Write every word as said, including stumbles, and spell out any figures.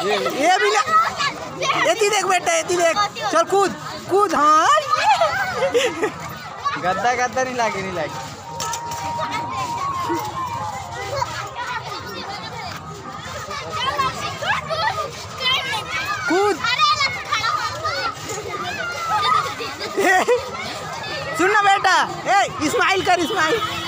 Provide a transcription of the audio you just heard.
ये भी एती देख बेटा, एती देख, चल कूद कूद। हाँ गद्दा गद्दा नहीं लागे, नहीं लागे। कूद। सुनना बेटा, ए इस्माइल कर, इस्माइल।